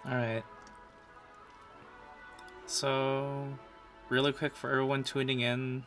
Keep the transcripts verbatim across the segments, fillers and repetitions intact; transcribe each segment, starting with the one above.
Alright. So, really quick for everyone tuning in,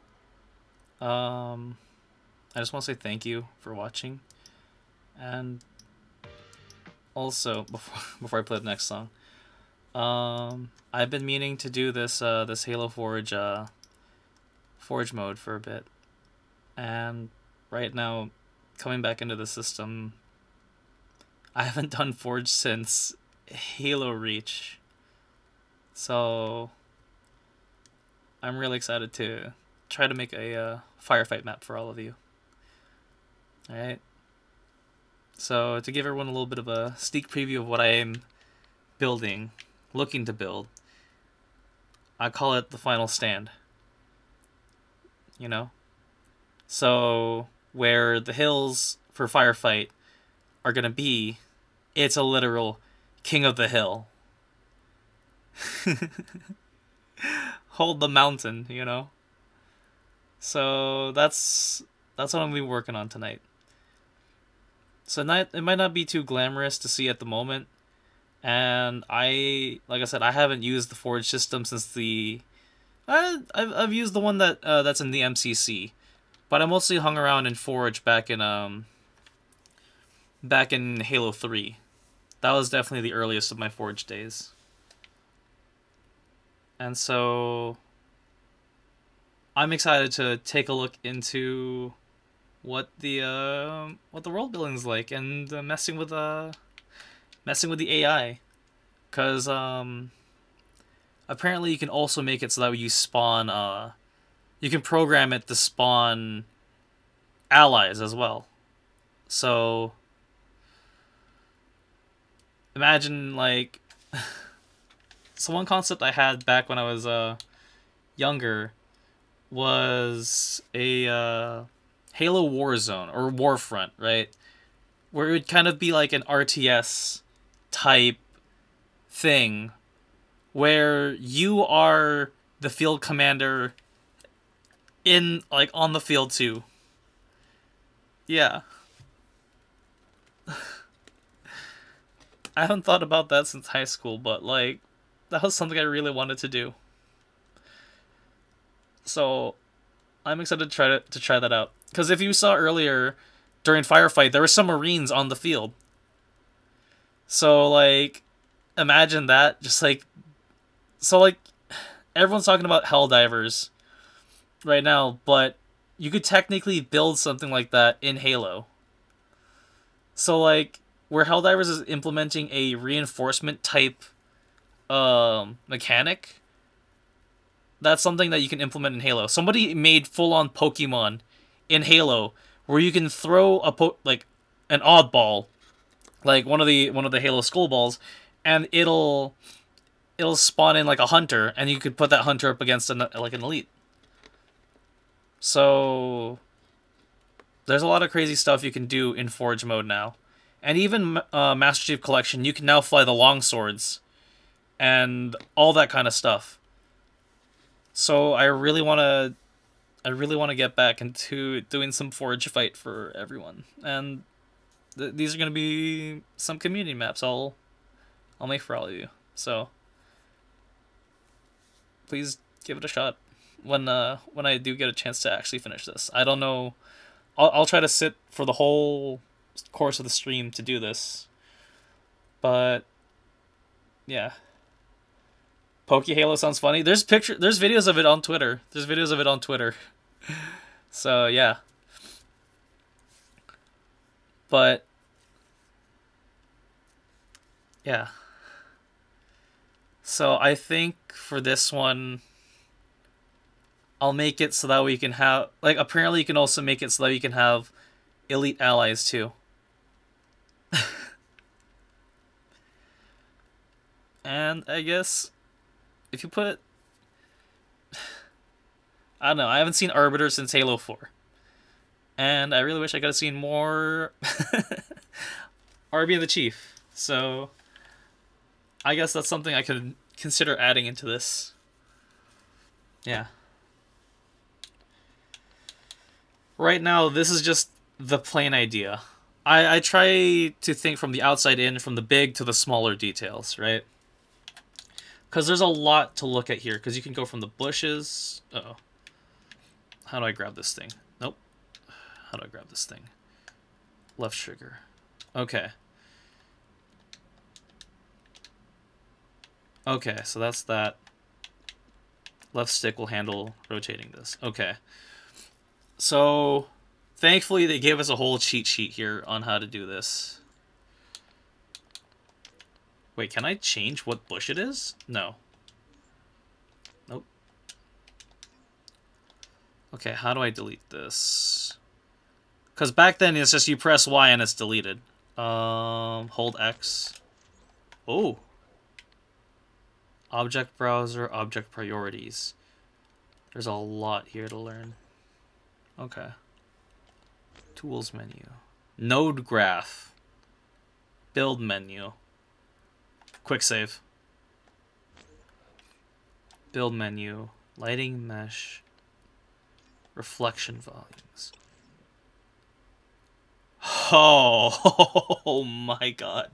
um, I just want to say thank you for watching. And also, before, before I play the next song, um, I've been meaning to do this, uh, this Halo Forge, uh, Forge mode for a bit. And right now, coming back into the system, I haven't done Forge since Halo Reach. So I'm really excited to try to make a uh, firefight map for all of you. Alright. So to give everyone a little bit of a sneak preview of what I am building, looking to build, I call it the final stand. You know? So where the hills for firefight are gonna be, it's a literal king of the hill. Hold the mountain, you know? So that's that's what I'm gonna be working on tonight. So not, it might not be too glamorous to see at the moment. And I, like I said, I haven't used the Forge system since the... I, I've, I've used the one that uh, that's in the M C C. But I mostly hung around in Forge back in, um... back in Halo three. That was definitely the earliest of my Forge days. And so I'm excited to take a look into what the uh, what the world building's like and uh, messing with uh messing with the A I, because um apparently you can also make it so that you spawn uh you can program it to spawn allies as well. So imagine like so one concept I had back when I was uh younger was a uh, Halo Warzone or Warfront, right? Where it would kind of be like an R T S type thing where you are the field commander in like on the field too. Yeah. I haven't thought about that since high school, but like that was something I really wanted to do. So I'm excited to try to, to try that out. Because if you saw earlier, during Firefight, there were some Marines on the field. So, like, imagine that. Just, like... So, like, everyone's talking about Helldivers right now, but you could technically build something like that in Halo. So, like, where Helldivers is implementing a reinforcement type um, mechanic... That's something that you can implement in Halo. Somebody made full-on Pokemon in Halo where you can throw a po like an oddball, like one of the one of the Halo Skull Balls, and it'll it'll spawn in like a hunter, and you could put that hunter up against an like an elite. So there's a lot of crazy stuff you can do in Forge mode now, and even uh, Master Chief Collection, you can now fly the long swords, and all that kind of stuff. So I really want to, I really want to get back into doing some Forge fight for everyone, and th these are gonna be some community maps I'll, I'll make for all of you. So please give it a shot when uh when I do get a chance to actually finish this. I don't know, I'll I'll try to sit for the whole course of the stream to do this, but yeah. Poke Halo sounds funny. There's picture, there's videos of it on Twitter. There's videos of it on Twitter. So yeah. But yeah. So I think for this one, I'll make it so that we can have like apparently you can also make it so that you can have elite allies too. And I guess if you put... I don't know, I haven't seen Arbiter since Halo four. And I really wish I could have seen more Arby and the Chief. So I guess that's something I could consider adding into this. Yeah. Right now, this is just the plain idea. I, I try to think from the outside in, from the big to the smaller details, right? Because there's a lot to look at here, because you can go from the bushes... Uh-oh. How do I grab this thing? Nope. How do I grab this thing? Left trigger. Okay. Okay, so that's that. Left stick will handle rotating this. Okay. So, thankfully they gave us a whole cheat sheet here on how to do this. Wait, can I change what bush it is? No. Nope. Okay, how do I delete this? Because back then it's just you press Y and it's deleted. Um, hold X. Oh. Object browser, object priorities. There's a lot here to learn. Okay. Tools menu. Node graph. Build menu. Quick save. Build menu. Lighting mesh. Reflection volumes. Oh, oh my god.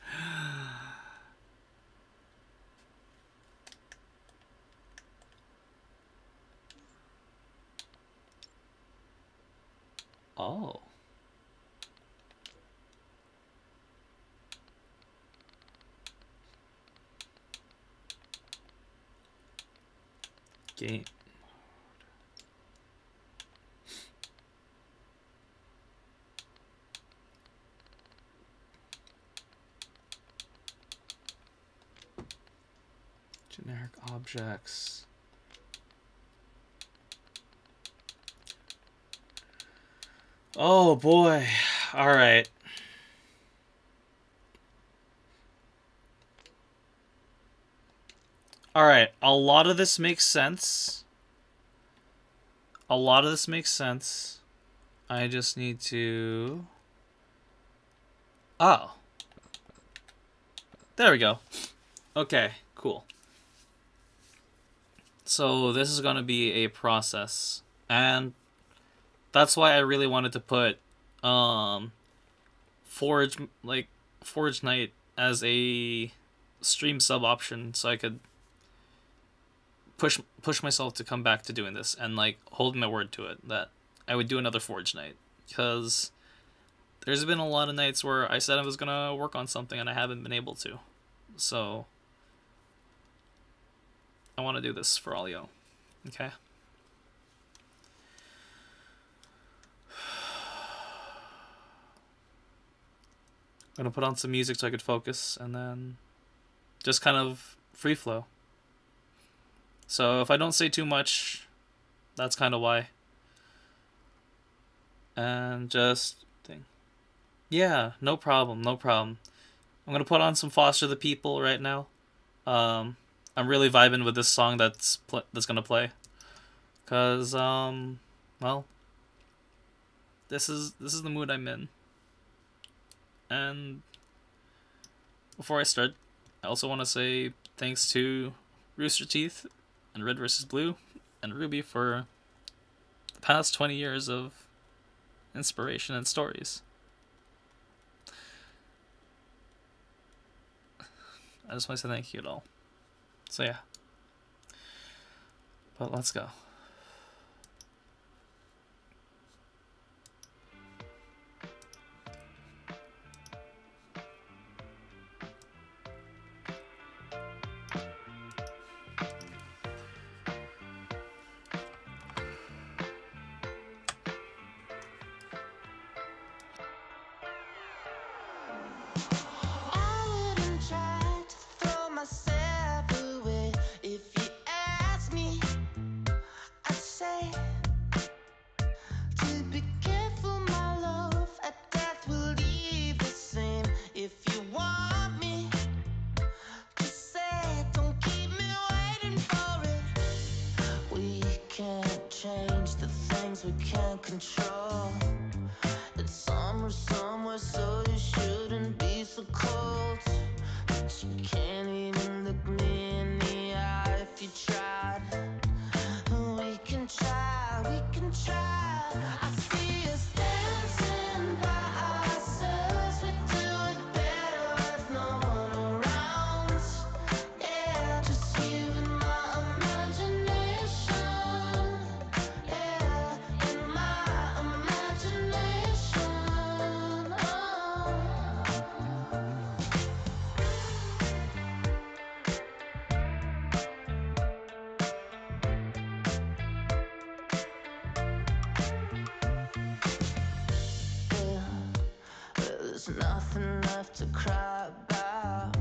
Oh. Game. Generic objects. Oh boy. All right. All right. A lot of this makes sense. A lot of this makes sense. I just need to... Oh. There we go. Okay, cool. So this is going to be a process. And that's why I really wanted to put um, Forge, like, Forge Night as a stream sub option so I could push push myself to come back to doing this and, like, hold my word to it that I would do another Forge Night. Because there's been a lot of nights where I said I was going to work on something and I haven't been able to. So I want to do this for all y'all. Okay? I'm gonna put on some music so I could focus, and then just kind of free flow. So if I don't say too much, that's kind of why. And just thing. Yeah, no problem, no problem. I'm gonna put on some Foster the People right now. Um, I'm really vibing with this song that's pl that's gonna play, cause um, well, this is this is the mood I'm in. And before I start, I also want to say thanks to Rooster Teeth and Red versus. Blue and Ruby for the past twenty years of inspiration and stories. I just want to say thank you to all. So yeah. But let's go. We can't control. It's summer somewhere, so you shouldn't be so cold. But you can't even look me in the eye if you tried. We can try, we can try. I see us dancing by ourselves. there's nothing left to cry about.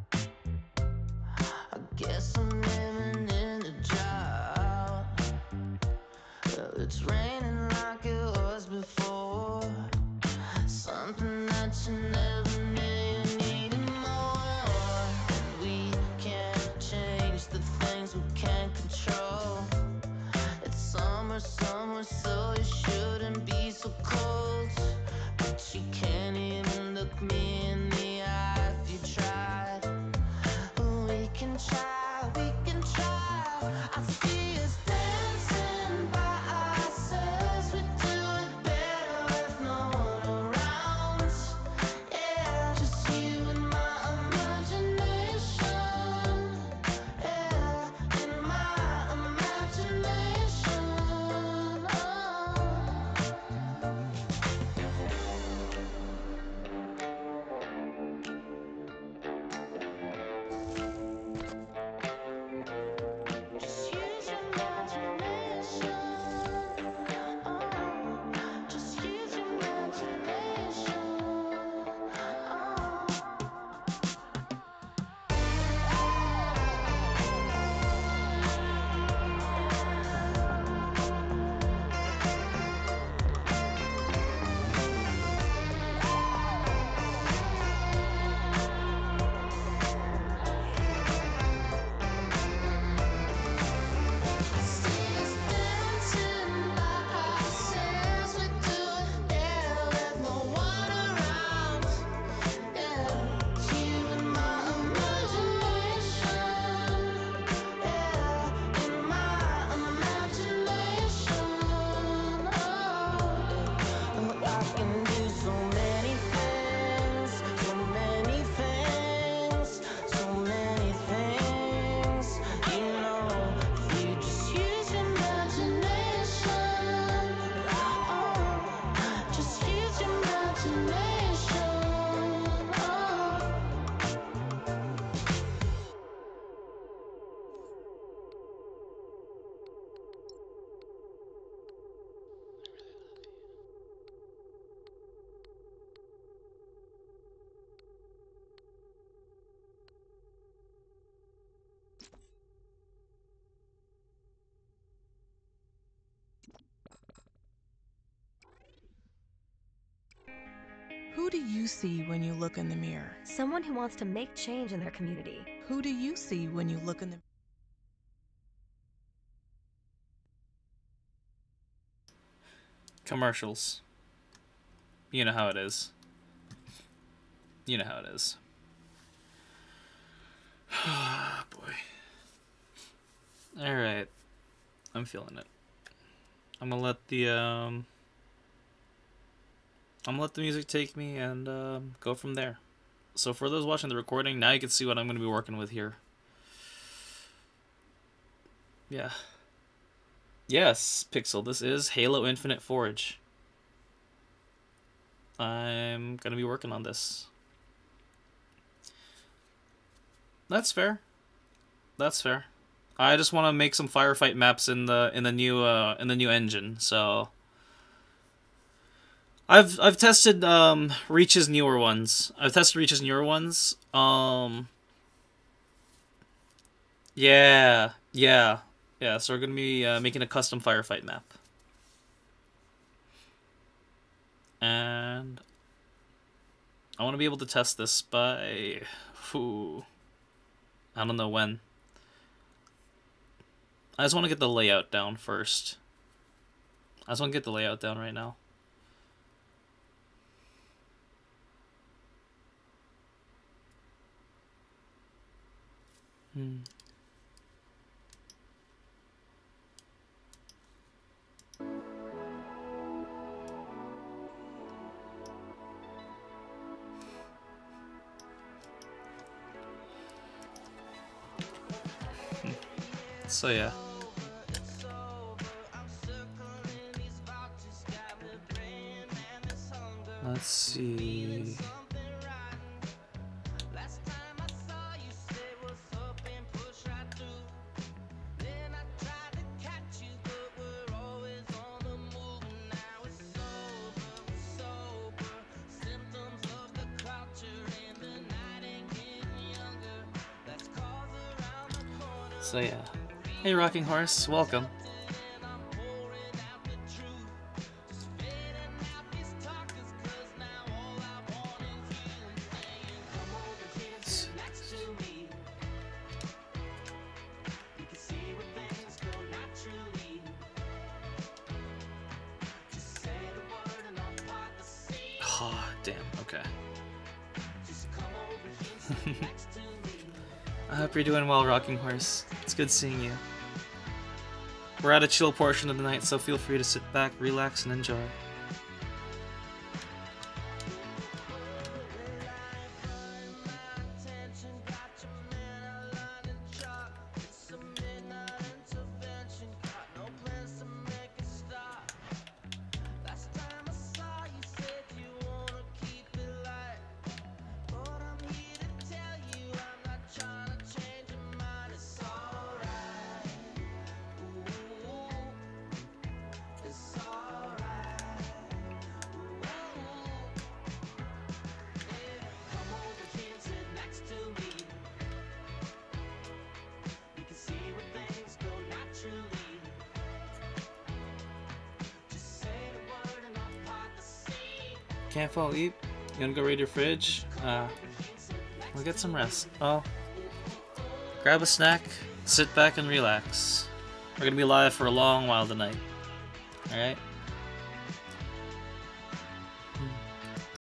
I guess I'm living in a drought. Well, it's raining like it was before. Something that you never knew you needed more. And we can't change the things we can't control. It's summer, summer, so it shouldn't be so cold. But you can't even look me in the eye if you tried. We can try, we can try. I see us dancing by ourselves. We do it better with no one around. Yeah, just you and my imagination. Yeah, in my imagination. Oh. Just use your imagination. Oh, just use your imagination. Oh. See us dancing by ourselves. We do it better with no one around. Yeah, you and my imagination. Yeah, in my imagination. Oh, I can do so many things, so many things, so many things. You know, if you just use your imagination. Oh, just use your imagination. Oh. Who do you see when you look in the mirror? Someone who wants to make change in their community. Who do you see when you look in the Commercials. You know how it is. You know how it is. Boy. Alright. I'm feeling it. I'm gonna let the um I'm gonna let the music take me and um, go from there. So for those watching the recording, now you can see what I'm gonna be working with here. Yeah. Yes, Pixel, this is Halo Infinite Forge. I'm gonna be working on this. That's fair. That's fair. I just want to make some firefight maps in the in the new uh, in the new engine. So I've I've tested um, Reach's newer ones. I've tested Reach's newer ones. Um. Yeah, yeah, yeah. So we're gonna be uh, making a custom firefight map, and I want to be able to test this by, whew, I don't know when. I just want to get the layout down first. I just want to get the layout down right now. Hmm. So yeah. Let's see. So yeah. Hey Rocking Horse, welcome. Oh, damn, okay. I hope you're doing well, Rocking Horse. It's good seeing you. We're at a chill portion of the night, so feel free to sit back, relax, and enjoy. Can't fall eat? You wanna go raid your fridge? Uh, we'll get some rest. Oh. Grab a snack, sit back and relax. We're gonna be live for a long while tonight. Alright?